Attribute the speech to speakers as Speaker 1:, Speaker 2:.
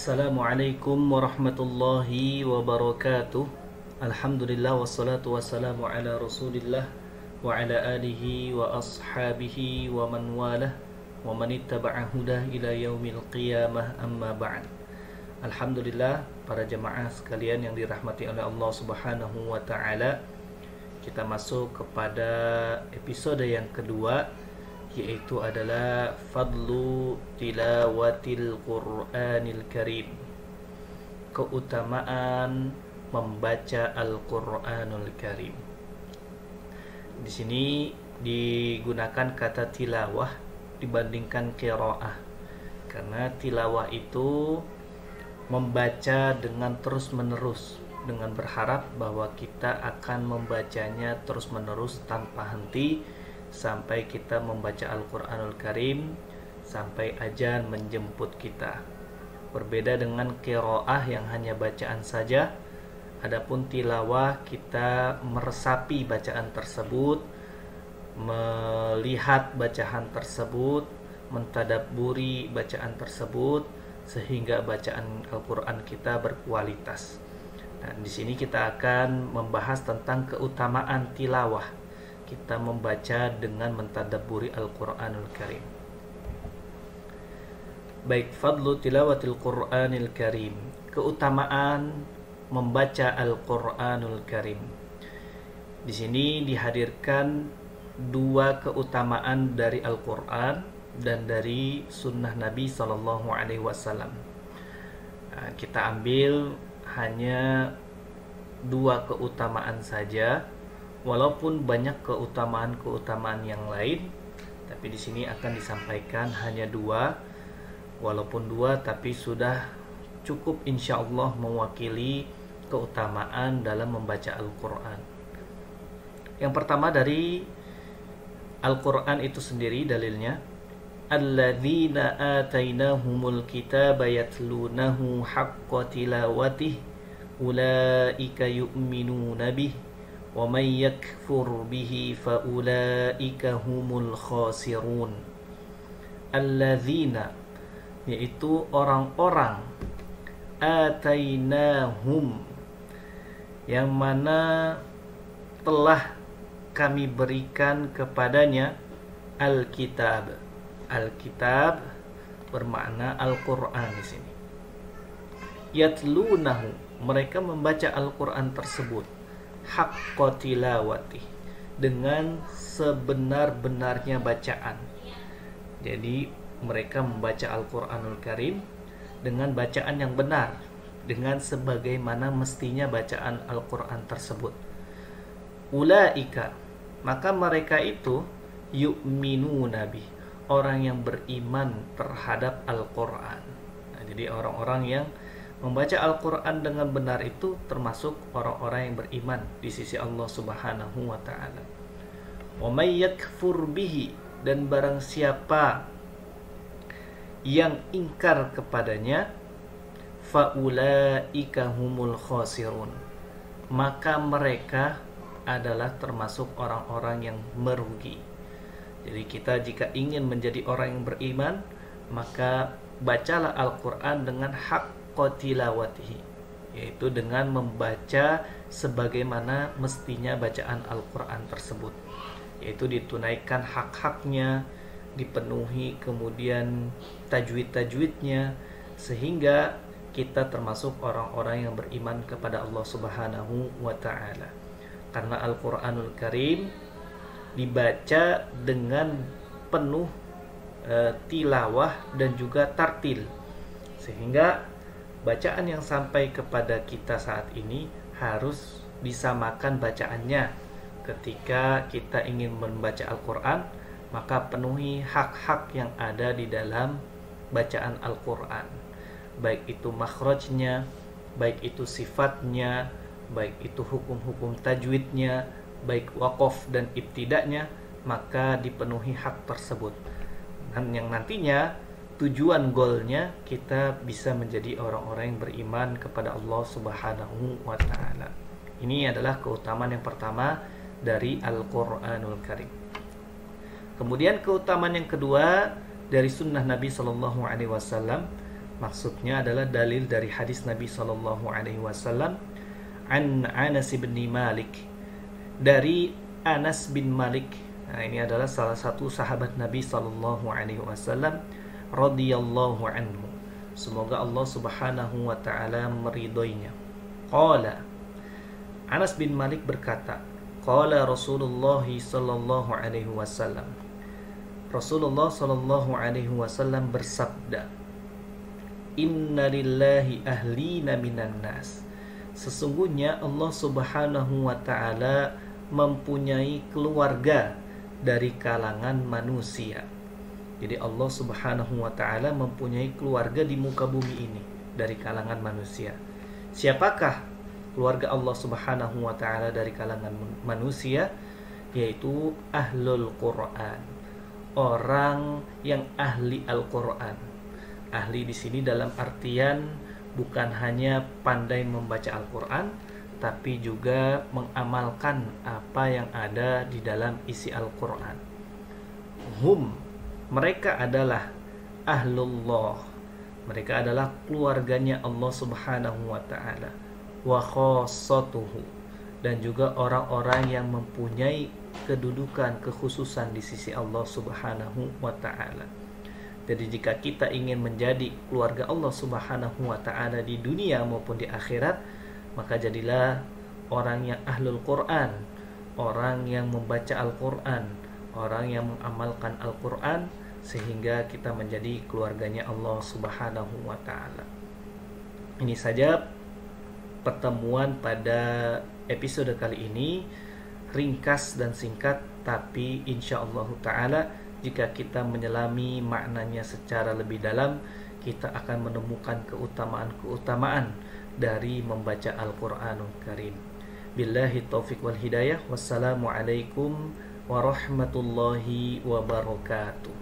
Speaker 1: Assalamualaikum warahmatullahi wabarakatuh. Alhamdulillah wassalatu wassalamu ala Rasulillah wa ala alihi wa ashabihi wa man walah wa man ittaba'a hudah ila yaumil qiyamah, amma ba'd. Alhamdulillah, para jemaah sekalian yang dirahmati oleh Allah Subhanahu wa taala, kita masuk kepada episode yang kedua, yaitu adalah fadlu tilawatil Qur'anil Karim, keutamaan membaca Al-Qur'anul Karim. Di sini digunakan kata tilawah dibandingkan qiraah, karena tilawah itu membaca dengan terus-menerus, dengan berharap bahwa kita akan membacanya terus-menerus tanpa henti sampai kita membaca Al-Qur'anul Karim, sampai azan menjemput kita. Berbeda dengan qiraah yang hanya bacaan saja. Adapun tilawah, kita meresapi bacaan tersebut, melihat bacaan tersebut, mentadabburi bacaan tersebut, sehingga bacaan Al-Qur'an kita berkualitas. Dan di sini kita akan membahas tentang keutamaan tilawah, kita membaca dengan mentadabburi Al-Qur'anul Karim. Baik, fadlu tilawatil Qur'anil Karim, keutamaan membaca Al-Qur'anul Karim. Di sini dihadirkan dua keutamaan dari Al-Qur'an dan dari sunnah Nabi SAW. Kita ambil hanya dua keutamaan saja, walaupun banyak keutamaan-keutamaan yang lain, tapi di sini akan disampaikan hanya dua. Walaupun dua, tapi sudah cukup insyaallah mewakili keutamaan dalam membaca Al-Quran. Yang pertama dari Al-Quran itu sendiri dalilnya, alladzina atainahumul kitaba yatlunahu haqqa tilawatih ulaika yu'minuna bih wa man yakfur bihi fa ulaika humul khasirun. Alladzina, yaitu orang-orang, atainahum, yang mana telah kami berikan kepadanya Alkitab. Alkitab bermakna Al-Quran di sini. Yatlunahu, mereka membaca Al-Quran tersebut, haqqa tilawati, dengan sebenar-benarnya bacaan. Jadi mereka membaca Al-Quranul Karim dengan bacaan yang benar, dengan sebagaimana mestinya bacaan Al-Quran tersebut. Ulaika, maka mereka itu yu'minuna bih, orang yang beriman terhadap Al-Quran. Jadi orang-orang yang membaca Al-Quran dengan benar itu termasuk orang-orang yang beriman di sisi Allah Subhanahu wa ta'ala. Wa may yakfur bihi, dan barang siapa yang ingkar kepadanya, faulaika humul khasirun, maka mereka adalah termasuk orang-orang yang merugi. Jadi kita jika ingin menjadi orang yang beriman, maka bacalah Al-Quran dengan haqqa tilawatihi, yaitu dengan membaca sebagaimana mestinya bacaan Al-Quran tersebut, yaitu ditunaikan hak-haknya, dipenuhi kemudian tajwid-tajwidnya, sehingga kita termasuk orang-orang yang beriman kepada Allah Subhanahu wa ta'ala. Karena Al-Quranul Karim dibaca dengan penuh tilawah dan juga tartil, sehingga bacaan yang sampai kepada kita saat ini harus disamakan bacaannya. Ketika kita ingin membaca Al-Quran, maka penuhi hak-hak yang ada di dalam bacaan Al-Quran, baik itu makhrajnya, baik itu sifatnya, baik itu hukum-hukum tajwidnya, baik waqaf dan ibtida'nya, maka dipenuhi hak tersebut. Dan yang nantinya tujuan goalnya kita bisa menjadi orang-orang yang beriman kepada Allah Subhanahu wa ta'ala. Ini adalah keutamaan yang pertama dari Al-Quranul Karim. Kemudian keutamaan yang kedua dari sunnah Nabi SAW, Maksudnya adalah dalil dari hadis Nabi Shallallahu Alaihi Wasallam, an Anas bin Malik, dari Anas bin Malik. Nah, ini adalah salah satu sahabat Nabi Shallallahu Alaihi Wasallam radhiyallahu anhu. Semoga Allah Subhanahu wa taala meridhoinya. Qala, Anas bin Malik berkata, qala Rasulullah sallallahu alaihi wasallam. Rasulullah sallallahu alaihi wasallam bersabda, Inna lillahi ahlina minan nas. Sesungguhnya Allah Subhanahu wa taala mempunyai keluarga dari kalangan manusia. Jadi Allah Subhanahu wa taala mempunyai keluarga di muka bumi ini dari kalangan manusia. Siapakah keluarga Allah Subhanahu wa taala dari kalangan manusia? Yaitu ahlul Quran. Orang yang ahli Al-Quran. Ahli di sini dalam artian bukan hanya pandai membaca Al-Quran, tapi juga mengamalkan apa yang ada di dalam isi Al-Quran. Mereka adalah ahlullah. Mereka adalah keluarganya Allah Subhanahu wa ta'ala. Wa khassatuhu. Dan juga orang-orang yang mempunyai kedudukan, kekhususan di sisi Allah Subhanahu wa ta'ala. Jadi jika kita ingin menjadi keluarga Allah Subhanahu wa ta'ala di dunia maupun di akhirat, maka jadilah orang yang ahlul Quran, orang yang membaca Al-Quran, orang yang mengamalkan Al-Quran, sehingga kita menjadi keluarganya Allah Subhanahu wa ta'ala. Ini saja pertemuan pada episode kali ini, ringkas dan singkat, tapi insyaallah ta'ala jika kita menyelami maknanya secara lebih dalam, kita akan menemukan keutamaan-keutamaan dari membaca Al-Quranul Karim. Billahi taufiq wal hidayah. Wassalamualaikum warahmatullahi wabarakatuh.